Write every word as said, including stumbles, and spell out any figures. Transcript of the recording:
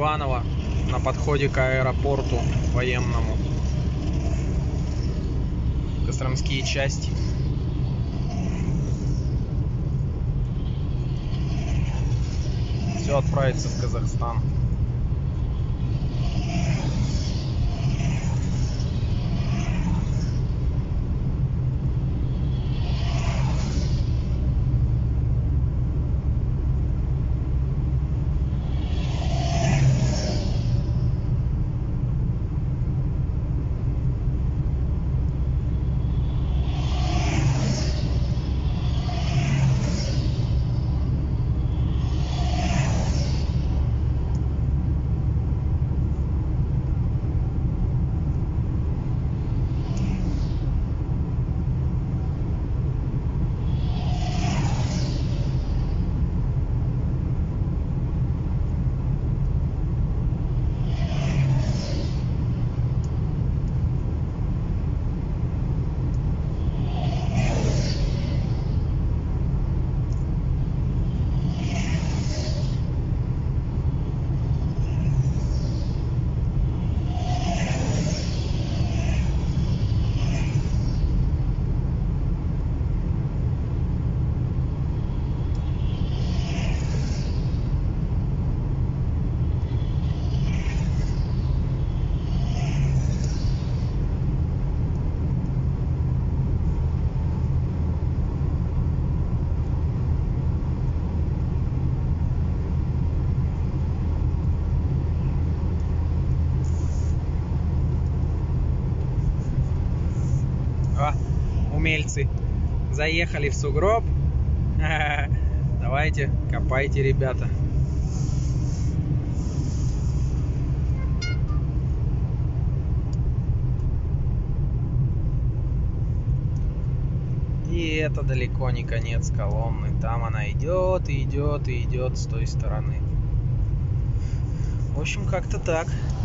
Иваново на подходе к аэропорту военному. Костромские части. Все отправится в Казахстан. Умельцы заехали в сугроб. Давайте, копайте, ребята. И это далеко не конец колонны. Там она идет, и идет, и идет с той стороны. В общем, как-то так.